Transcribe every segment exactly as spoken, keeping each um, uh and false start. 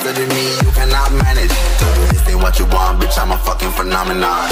faster than me, you cannot manage. This ain't what you want, bitch, I'm a fucking phenomenon.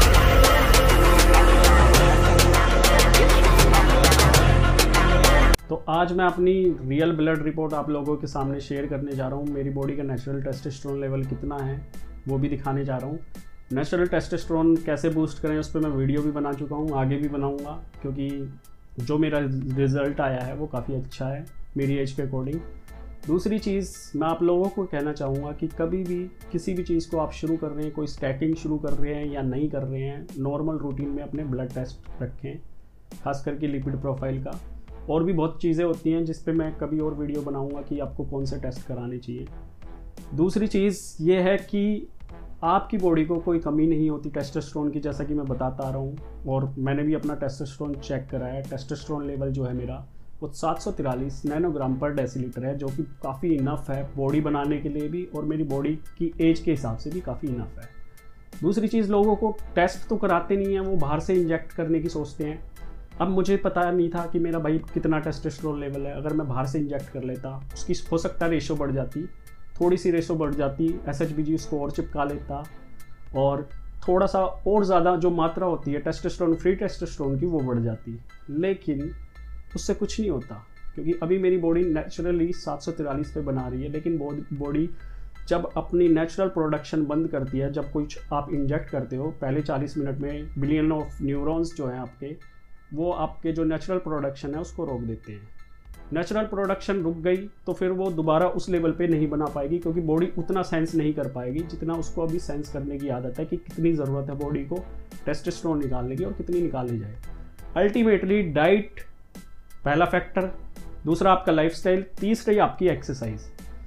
तो आज मैं अपनी real blood report आप लोगों के सामने शेयर करने जा रहा हूँ। मेरी बॉडी का नेचुरल टेस्टोस्टेरोन लेवल कितना है वो भी दिखाने जा रहा हूँ। नेचुरल टेस्टोस्टेरोन कैसे बूस्ट करें उस पर मैं वीडियो भी बना चुका हूँ, आगे भी बनाऊँगा, क्योंकि जो मेरा रिज़ल्ट आया है वो काफ़ी अच्छा है मेरी एज के अकॉर्डिंग। दूसरी चीज़ मैं आप लोगों को कहना चाहूँगा कि कभी भी किसी भी चीज़ को आप शुरू कर रहे हैं, कोई स्टैटिंग शुरू कर रहे हैं या नहीं कर रहे हैं, नॉर्मल रूटीन में अपने ब्लड टेस्ट रखें, खास करके लिपिड प्रोफाइल का। और भी बहुत चीज़ें होती हैं जिस पे मैं कभी और वीडियो बनाऊंगा कि आपको कौन से टेस्ट कराने चाहिए। दूसरी चीज़ ये है कि आपकी बॉडी को कोई कमी नहीं होती टेस्टोस्टेरोन की, जैसा कि मैं बताता आ रहा हूँ। और मैंने भी अपना टेस्टोस्टेरोन चेक कराया है। टेस्टोस्टेरोन लेवल जो है मेरा वो सात सौ तिरालीस नैनोग्राम पर डेसीलीटर है, जो कि काफ़ी इनफ है बॉडी बनाने के लिए भी, और मेरी बॉडी की एज के हिसाब से भी काफ़ी इनफ है। दूसरी चीज़, लोगों को टेस्ट तो कराते नहीं हैं, वो बाहर से इंजेक्ट करने की सोचते हैं। अब मुझे पता नहीं था कि मेरा भाई कितना टेस्टोस्टेरोन लेवल है। अगर मैं बाहर से इंजेक्ट कर लेता, उसकी हो सकता है रेशो बढ़ जाती, थोड़ी सी रेशो बढ़ जाती, एस एच बी जी उसको और चिपका लेता, और थोड़ा सा और ज़्यादा जो मात्रा होती है टेस्टोस्टेरोन, फ्री टेस्टोस्टेरोन की, वो बढ़ जाती। लेकिन उससे कुछ नहीं होता, क्योंकि अभी मेरी बॉडी नेचुरली सात सौ तिरालीस पे बना रही है। लेकिन बॉडी जब अपनी नेचुरल प्रोडक्शन बंद करती है, जब कुछ आप इंजेक्ट करते हो, पहले चालीस मिनट में बिलियन ऑफ न्यूरॉन्स जो हैं आपके, वो आपके जो नेचुरल प्रोडक्शन है उसको रोक देते हैं। नेचुरल प्रोडक्शन रुक गई तो फिर वो दोबारा उस लेवल पे नहीं बना पाएगी, क्योंकि बॉडी उतना सेंस नहीं कर पाएगी जितना उसको अभी सेंस करने की आदत है कि कितनी ज़रूरत है बॉडी को टेस्टोस्टेरोन निकालने की और कितनी निकाली जाए। अल्टीमेटली डाइट पहला फैक्टर, दूसरा आपका लाइफस्टाइल, तीसरी आपकी एक्सरसाइज।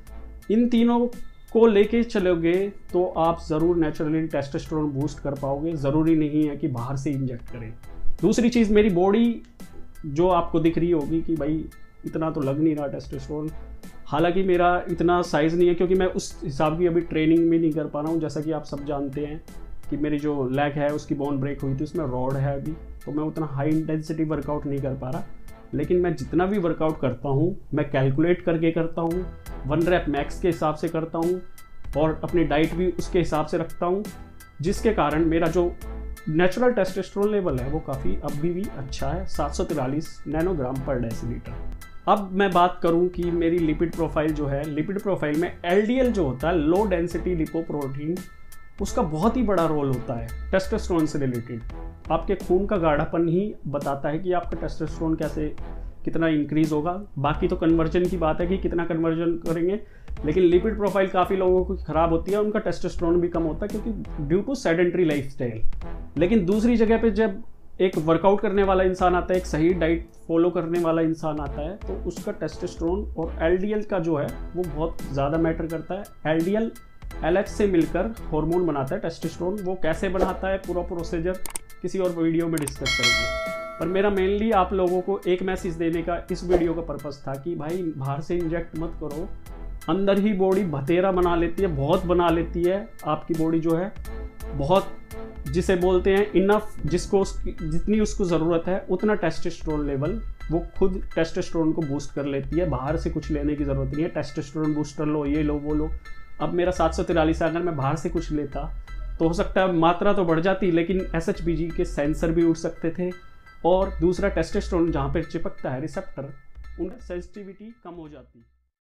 इन तीनों को लेके चलोगे तो आप ज़रूर नेचुरली टेस्टोस्टेरोन बूस्ट कर पाओगे। ज़रूरी नहीं है कि बाहर से इंजेक्ट करें। दूसरी चीज़, मेरी बॉडी जो आपको दिख रही होगी कि भाई इतना तो लग नहीं रहा टेस्टोस्टेरोन, हालांकि मेरा इतना साइज़ नहीं है, क्योंकि मैं उस हिसाब की अभी ट्रेनिंग भी नहीं कर पा रहा हूँ। जैसा कि आप सब जानते हैं कि मेरी जो लेग है उसकी बोन ब्रेक हुई थी, उसमें रॉड है अभी, तो मैं उतना हाई इंटेंसिटी वर्कआउट नहीं कर पा रहा। लेकिन मैं जितना भी वर्कआउट करता हूँ मैं कैलकुलेट करके करता हूँ, वन रैप मैक्स के हिसाब से करता हूँ, और अपनी डाइट भी उसके हिसाब से रखता हूँ, जिसके कारण मेरा जो नेचुरल टेस्टोस्टेरोन लेवल है वो काफ़ी अभी भी अच्छा है, सात सौ तिरालीस नैनोग्राम पर डेसीलीटर। अब मैं बात करूं कि मेरी लिपिड प्रोफाइल जो है, लिपिड प्रोफाइल में एल डी एल जो होता है, लो डेंसिटी लिपोप्रोटीन, उसका बहुत ही बड़ा रोल होता है टेस्टोस्टेरोन से रिलेटेड। आपके खून का गाढ़ापन ही बताता है कि आपका टेस्टोस्टेरोन कैसे कितना इंक्रीज होगा। बाकी तो कन्वर्जन की बात है कि कितना कन्वर्जन करेंगे, लेकिन लिपिड प्रोफाइल काफ़ी लोगों को ख़राब होती है, उनका टेस्टोस्टेरोन भी कम होता है, क्योंकि ड्यू टू सेडेंट्री लाइफस्टाइल। लेकिन दूसरी जगह पे जब एक वर्कआउट करने वाला इंसान आता है, एक सही डाइट फॉलो करने वाला इंसान आता है, तो उसका टेस्टोस्टेरोन और एल डी एल का जो है वो बहुत ज़्यादा मैटर करता है। L D L L H से मिलकर हार्मोन बनाता है टेस्टोस्टेरोन। वो कैसे बनाता है, पूरा प्रोसीजर किसी और वीडियो में डिस्कस करेंगे। पर मेरा मेनली आप लोगों को एक मैसेज देने का इस वीडियो का पर्पस था कि भाई बाहर से इंजेक्ट मत करो, अंदर ही बॉडी भतेरा बना लेती है, बहुत बना लेती है आपकी बॉडी जो है, बहुत, जिसे बोलते हैं इनफ, जिसको उसकी जितनी उसको ज़रूरत है उतना टेस्टोस्टेरोन लेवल वो खुद टेस्टोस्टेरोन को बूस्ट कर लेती है। बाहर से कुछ लेने की ज़रूरत नहीं है, टेस्टोस्टेरोन बूस्टर लो, ये लो, वो लो। अब मेरा सात सौ तिरालीस अगर मैं बाहर से कुछ लेता तो हो सकता है मात्रा तो बढ़ जाती, लेकिन एस एच बी जी के सेंसर भी उठ सकते थे, और दूसरा टेस्टोस्टेरोन जहाँ पर चिपकता है रिसेप्टर, उनकी सेंसिटिविटी कम हो जाती।